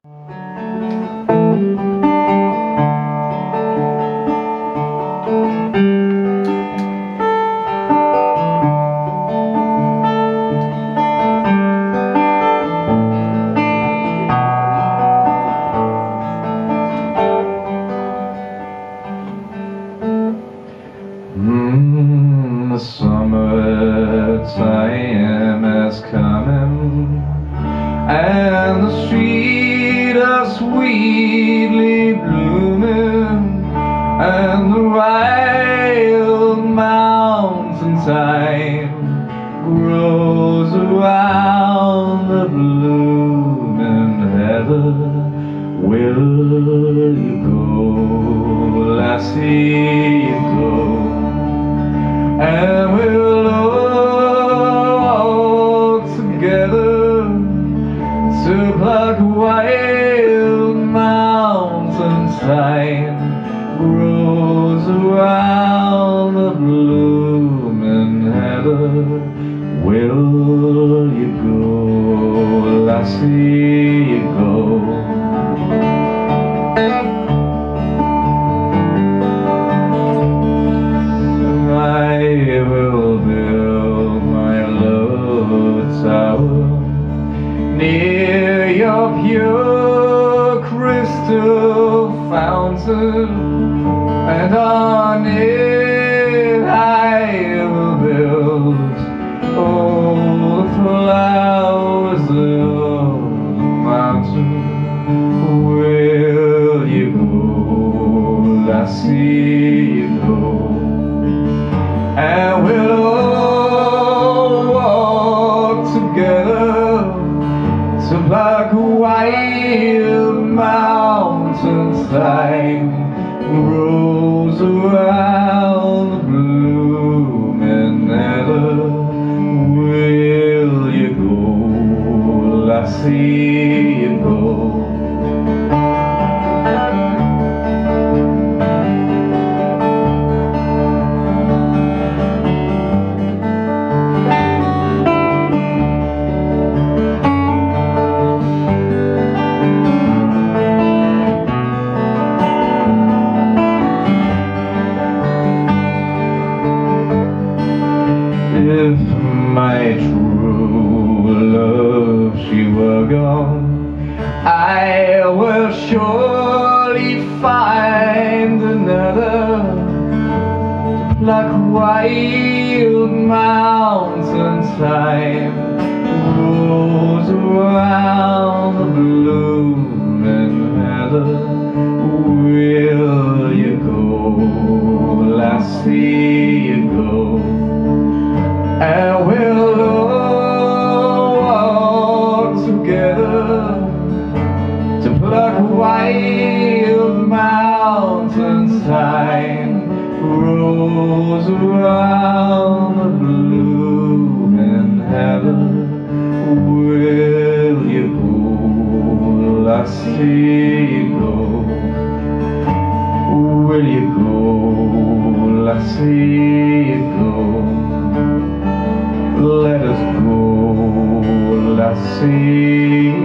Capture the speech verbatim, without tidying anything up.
Mm, the summertime is coming, and the streets are sweetly blooming, and the wild mountain thyme grows around the blooming heather. Will you go, lassie, you go? And we'll walk together to pluck wild mountain thyme grows around the blooming heather. Will you go, lassie, you go? I will build my love tower near your pure crystal fountain, and on it I will build all the flowers of the mountain. Will you go, lassie, you go? And we'll all walk together to pluck wild mountain thyme grows around the blooming heather. Will you go, lassie, you go? If my true love she were gone, I will surely find another to pluck wild mountain thyme grows around the blooming heather. Will you go, lassie, you go? And we'll all walk together to pluck wild mountain thyme grows around the blooming heather. Will you go, lassie, you go? Will you go, lassie, you go? Let us go, lassie.